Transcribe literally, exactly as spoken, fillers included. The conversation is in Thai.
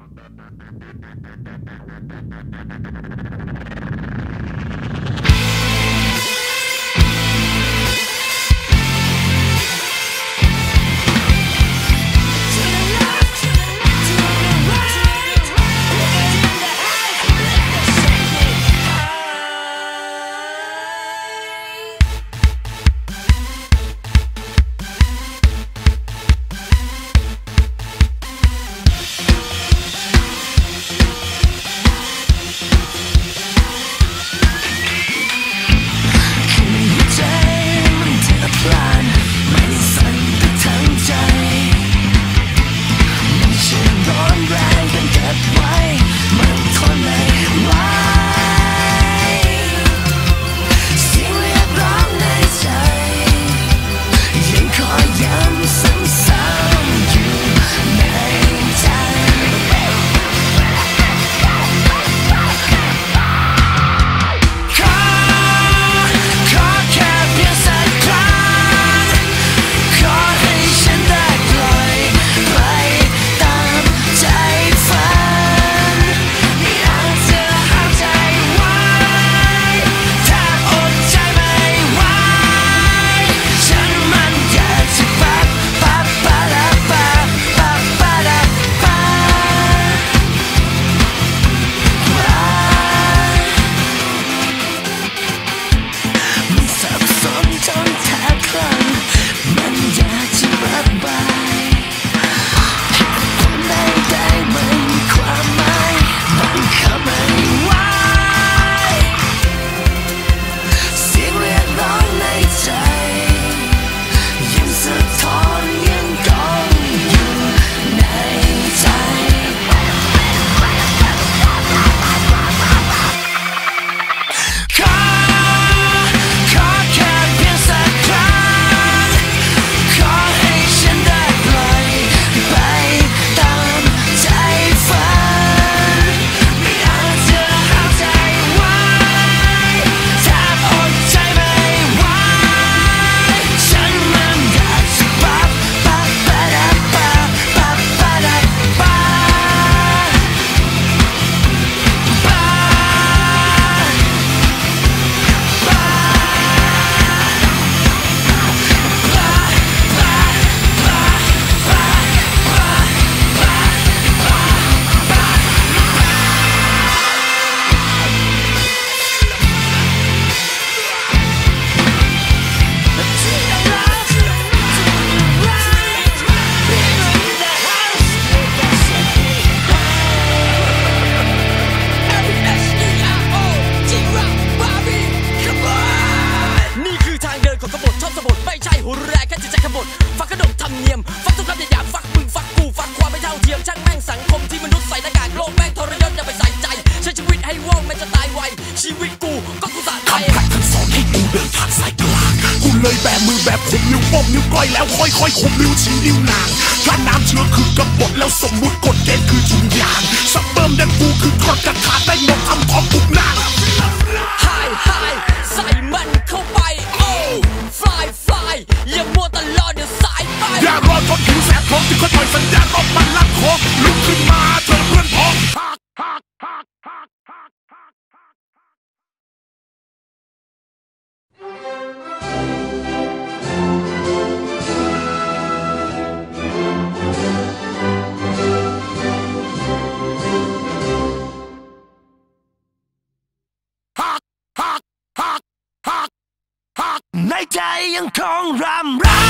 เลยแบมือแบบผมนิ้วโป้งนิ้วก้อยแล้วค่อยๆข่มนิ้วชี้นิ้วนางถ้าน้ำเชื้อคือกบฏแล้วสมมุติกฎเกณฑ์คือถุงยางสเปิร์มแดงกูคือทอดกระถาได้หมดทำท้องทุกนางไฮไฮใส่มันเข้าไปโอ้ฟลายฟลายอย่ามัวตลอดเดี๋ยวสายไปอย่ารอจนหิวแสบท้องจึงค่อยๆสัญญาณออกมาลัดคอลุกขึ้นมาเธอเพื่อนพ้องในใจยังคงรำไร